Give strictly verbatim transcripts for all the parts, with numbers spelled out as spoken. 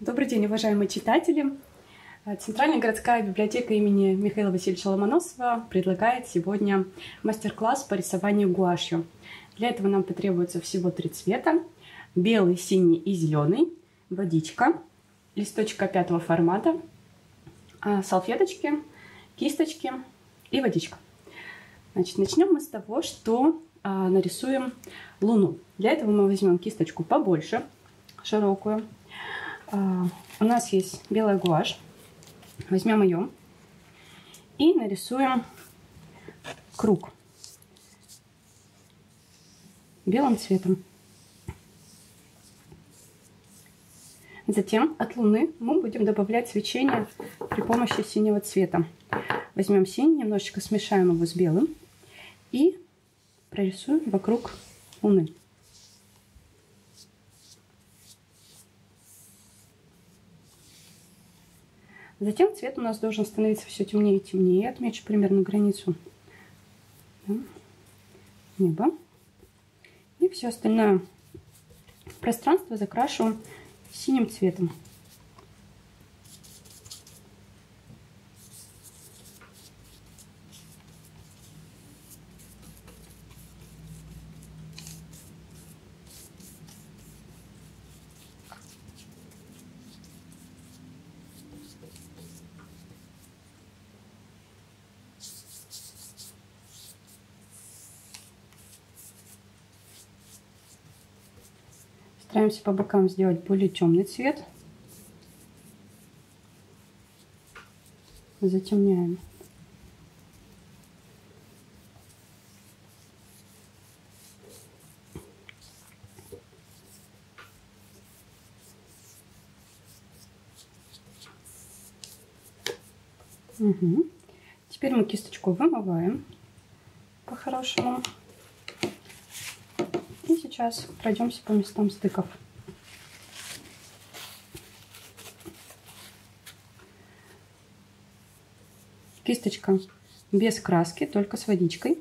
Добрый день, уважаемые читатели! Центральная городская библиотека имени Михаила Васильевича Ломоносова предлагает сегодня мастер-класс по рисованию гуашью. Для этого нам потребуется всего три цвета: белый, синий и зеленый, водичка, листочек а пять формата, салфеточки, кисточки и водичка. Значит, начнем мы с того, что а, нарисуем луну. Для этого мы возьмем кисточку побольше, широкую. А, у нас есть белая гуашь. Возьмем ее и нарисуем круг белым цветом. Затем от луны мы будем добавлять свечение при помощи синего цвета. Возьмем синий, немножечко смешаем его с белым и прорисуем вокруг луны. Затем цвет у нас должен становиться все темнее и темнее. Отмечу примерно границу неба. И все остальное пространство закрашу синим цветом. Стараемся по бокам сделать более темный цвет. Затемняем. Угу. Теперь мы кисточку вымываем по-хорошему. И сейчас пройдемся по местам стыков. Кисточка без краски, только с водичкой.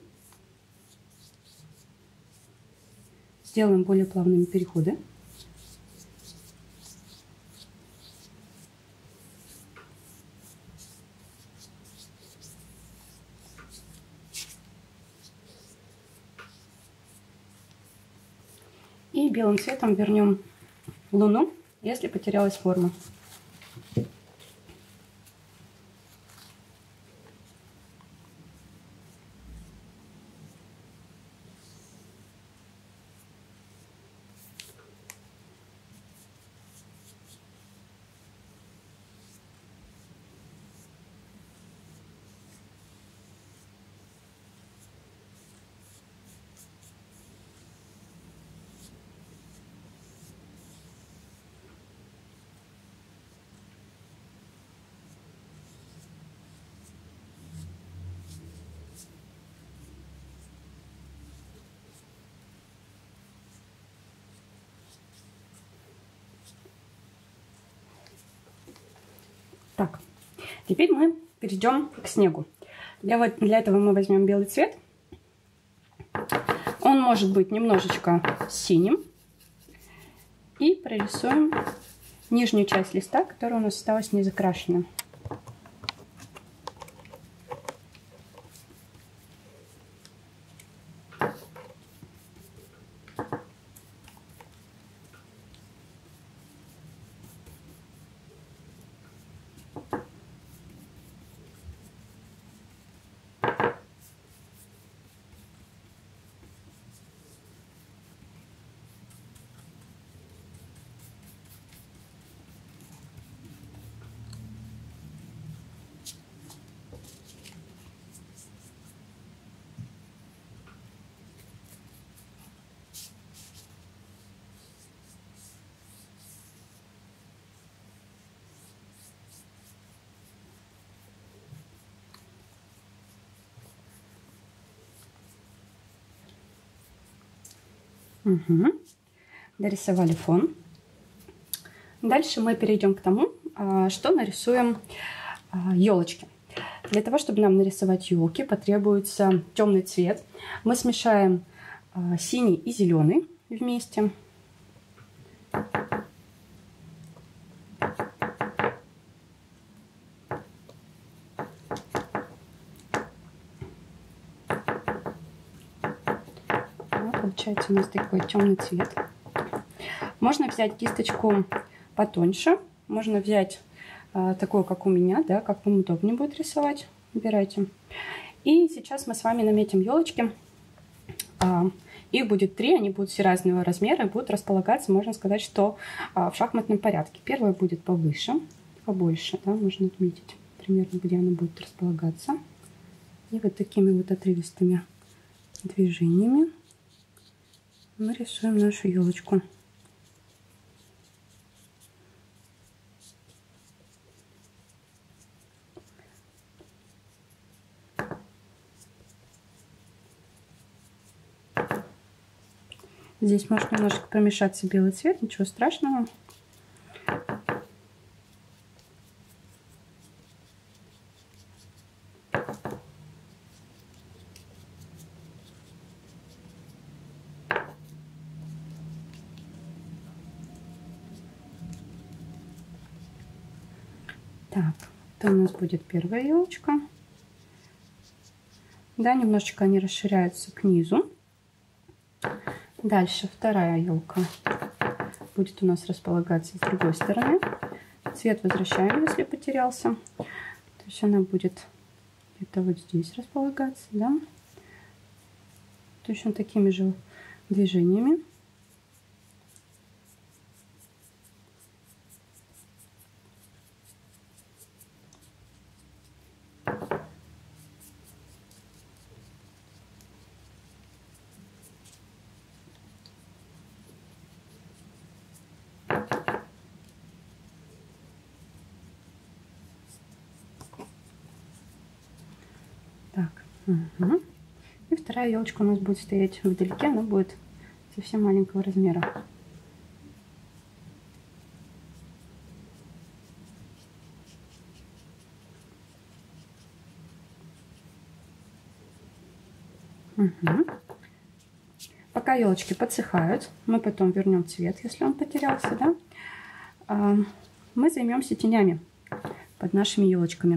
Сделаем более плавными переходы. И белым цветом вернем луну, если потерялась форма. Так, теперь мы перейдем к снегу. Для, вот, для этого мы возьмем белый цвет. Он может быть немножечко синим. И прорисуем нижнюю часть листа, которая у нас осталась не закрашена. Угу. Дорисовали фон. Дальше мы перейдем к тому, что нарисуем елочки. Для того, чтобы нам нарисовать елки, потребуется темный цвет. Мы смешаем синий и зеленый вместе. получается у нас такой темный цвет. Можно взять кисточку потоньше, можно взять а, такую, как у меня, да, как вам удобнее будет рисовать. Выбирайте. И сейчас мы с вами наметим елочки. А, их будет три, они будут все разного размера, будут располагаться, можно сказать, что а, в шахматном порядке. Первая будет повыше, побольше, да, можно отметить примерно, где она будет располагаться. И вот такими вот отрывистыми движениями мы рисуем нашу елочку. Здесь может немножко промешаться белый цвет, ничего страшного. Так, это у нас будет первая елочка. Да, немножечко они расширяются к низу. Дальше вторая елка будет у нас располагаться с другой стороны. Цвет возвращаем, если потерялся. То есть она будет где-то вот здесь располагаться, да. Точно такими же движениями. Так, угу. И вторая елочка у нас будет стоять вдалеке, она будет совсем маленького размера. Угу. Пока елочки подсыхают, мы потом вернем цвет, если он потерялся, да, мы займемся тенями под нашими елочками,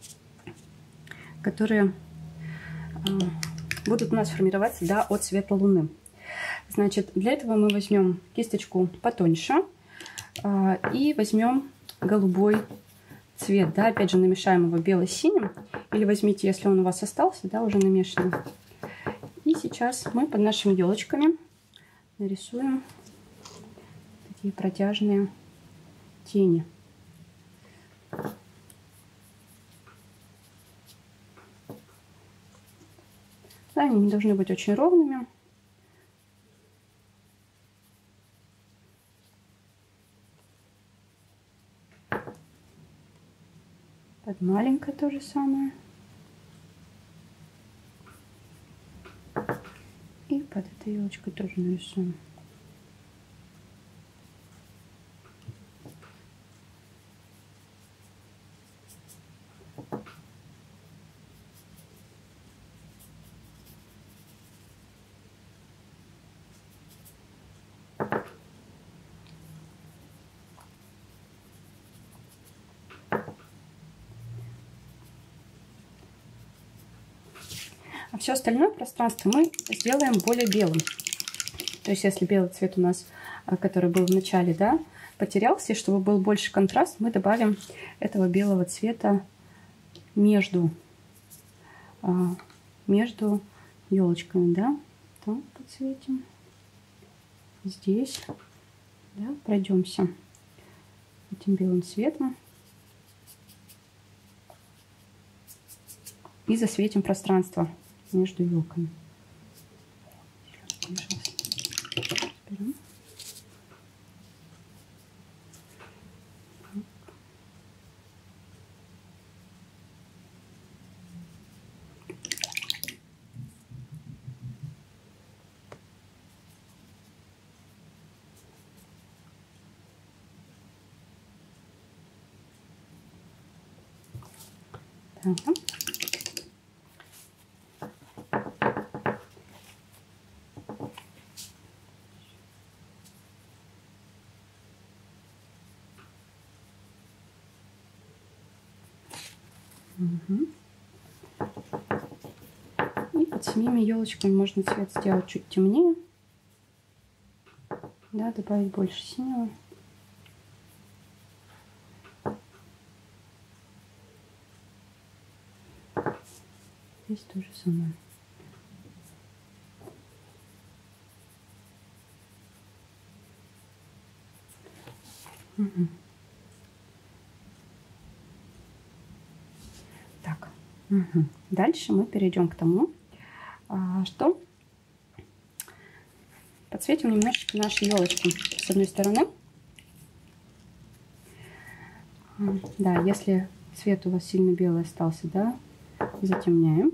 которые будут у нас формироваться, да, от света луны. Значит, для этого мы возьмем кисточку потоньше и возьмем голубой цвет, да, опять же намешаем его бело-синим, или возьмите, если он у вас остался, да, уже намешанный. И сейчас мы под нашими елочками нарисуем такие протяжные тени. Да, они не должны быть очень ровными. Под маленькой то же самое. И под этой елочкой тоже нарисуем. А все остальное пространство мы сделаем более белым. То есть, если белый цвет у нас, который был в начале, да, потерялся, и чтобы был больше контраст, мы добавим этого белого цвета между, между елочками, да. Там подсветим. Здесь, да, пройдемся этим белым цветом. И засветим пространство между елками. Берем. Так. Угу. И под самими елочками можно цвет сделать чуть темнее. Да, добавить больше синего. Здесь то же самое. Угу. Так, угу. Дальше мы перейдем к тому, что подсветим немножечко нашу елочку с одной стороны. Да, если цвет у вас сильно белый остался, да, затемняем.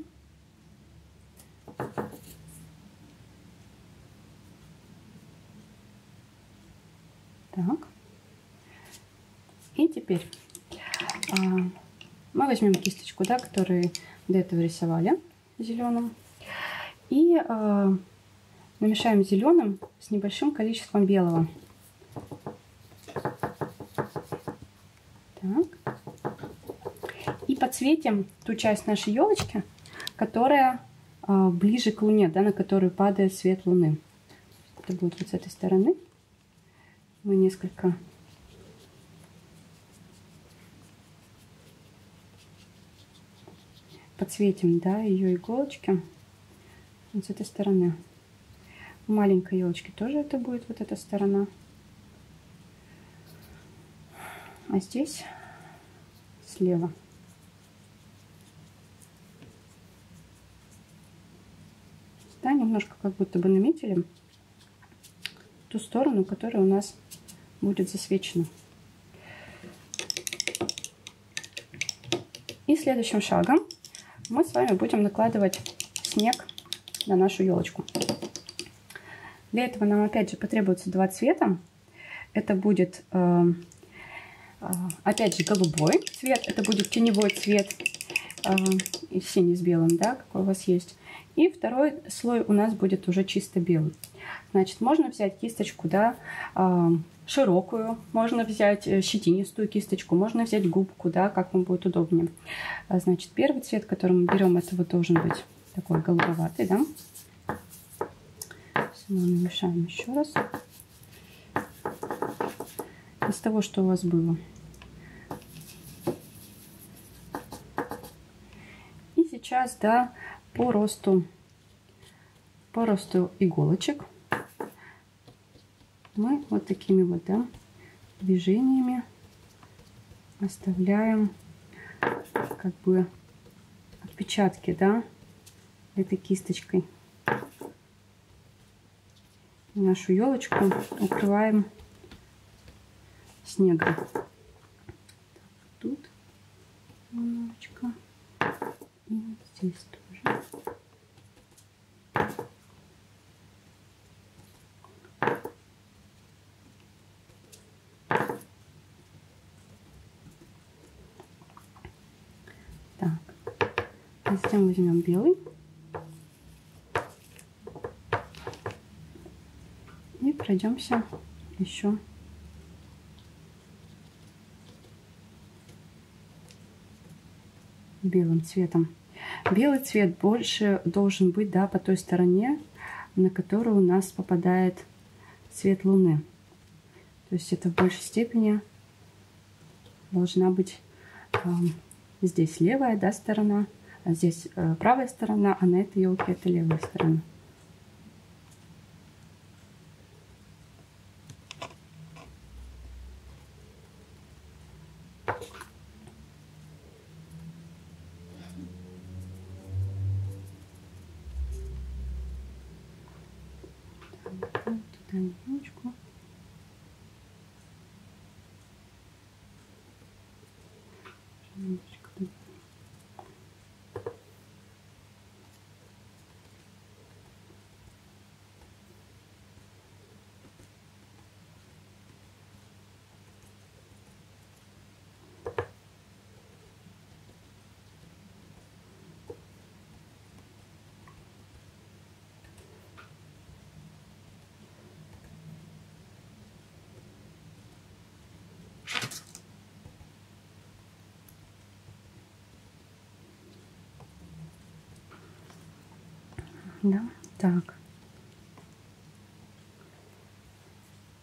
Так. И теперь а, мы возьмем кисточку, да, которую до этого рисовали зеленым, и а, намешаем зеленым с небольшим количеством белого. Так. И подсветим ту часть нашей елочки, которая а, ближе к луне, да, на которую падает свет луны. Это будет вот с этой стороны. Мы несколько подсветим, да, ее иголочки вот с этой стороны. У маленькой елочки тоже это будет вот эта сторона. А здесь слева. Да, немножко как будто бы наметили ту сторону, которая у нас будет засвечена. И следующим шагом мы с вами будем накладывать снег на нашу елочку. Для этого нам опять же потребуется два цвета. Это будет э, э, опять же голубой цвет, это будет теневой цвет, э, и синий с белым, да, какой у вас есть. И второй слой у нас будет уже чисто белый. Значит, можно взять кисточку, да, э, широкую, можно взять щетинистую кисточку, можно взять губку, да, как вам будет удобнее. Значит, первый цвет, который мы берем, это вот должен быть такой голубоватый, да. Мы намешаем еще раз из того, что у вас было. И сейчас, да, по росту, по росту иголочек мы вот такими вот, да, движениями оставляем как бы отпечатки, да, этой кисточкой. Нашу елочку укрываем снегом. Тут немножечко и здесь тоже. Так, затем возьмем белый и пройдемся еще белым цветом. Белый цвет больше должен быть, да, по той стороне, на которую у нас попадает свет луны. То есть это в большей степени должна быть э, здесь левая, да, сторона, а здесь э, правая сторона, а на этой елке это левая сторона. Туда немножечко. Немножечко туда. Да, так.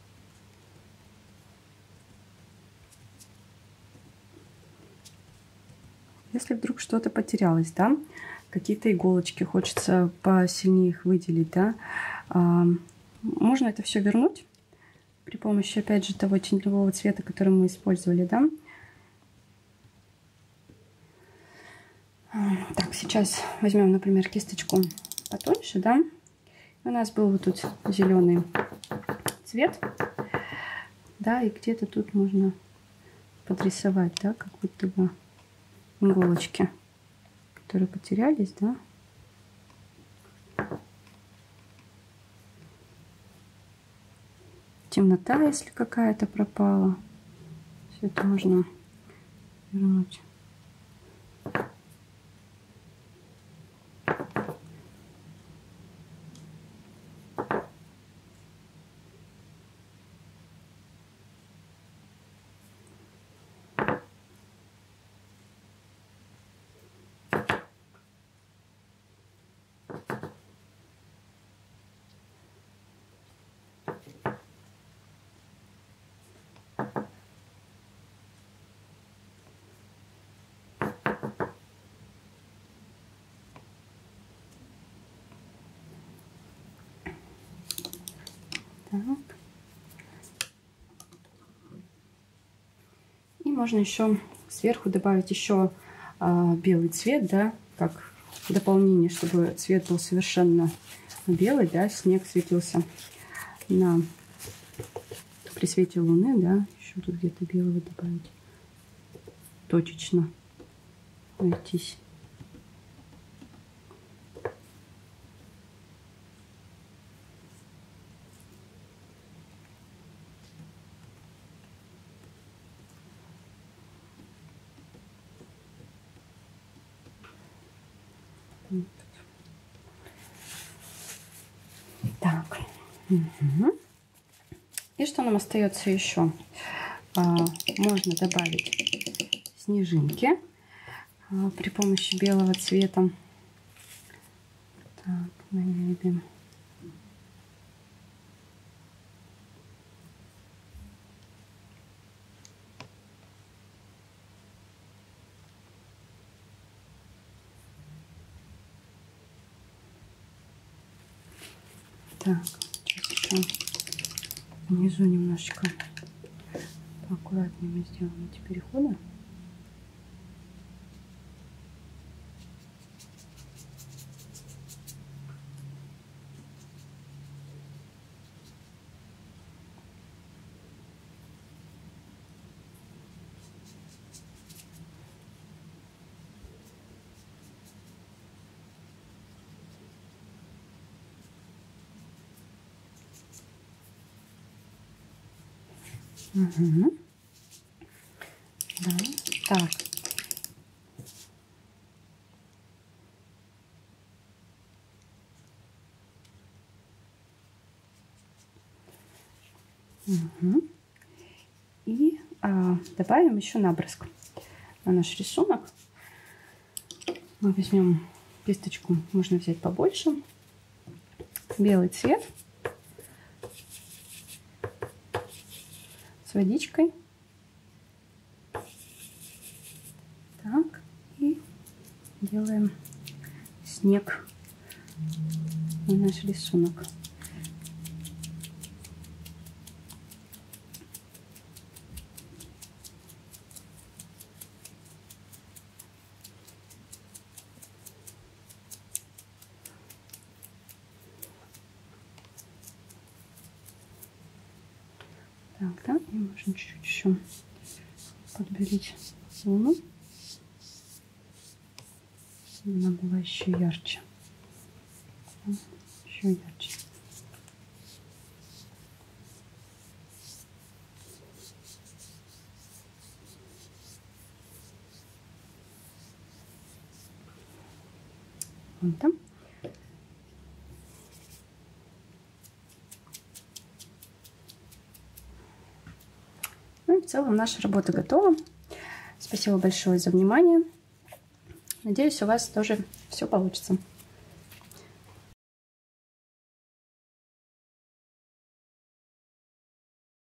Если вдруг что-то потерялось, да, какие-то иголочки, хочется посильнее их выделить, да, а, можно это все вернуть при помощи, опять же, того теневого цвета, который мы использовали, да. Так, сейчас возьмем, например, кисточку потоньше, да. У нас был вот тут зеленый цвет, да, и где-то тут можно подрисовать, да, как будто бы иголочки, которые потерялись, да. Темнота, если какая-то пропала, все это можно вернуть. Так. И можно еще сверху добавить еще а, белый цвет, да, как дополнение, чтобы цвет был совершенно белый, да, снег светился на при свете луны, да, еще тут где-то белого добавить, точечно пройтись. Так, угу. И что нам остается еще? А, можно добавить снежинки а, при помощи белого цвета. Так, на небе. Так, сейчас еще внизу немножечко аккуратнее мы сделаем эти переходы. Угу. Да. Так. Угу. И а, добавим еще наброск на наш рисунок. Мы возьмем кисточку, можно взять побольше, белый цвет с водичкой. Так, и делаем снег на наш рисунок. Так, да, и можно чуть-чуть еще подбелить луну. Она была еще ярче. Еще ярче. Вот там. Ну и в целом наша работа готова. Спасибо большое за внимание. Надеюсь, у вас тоже все получится.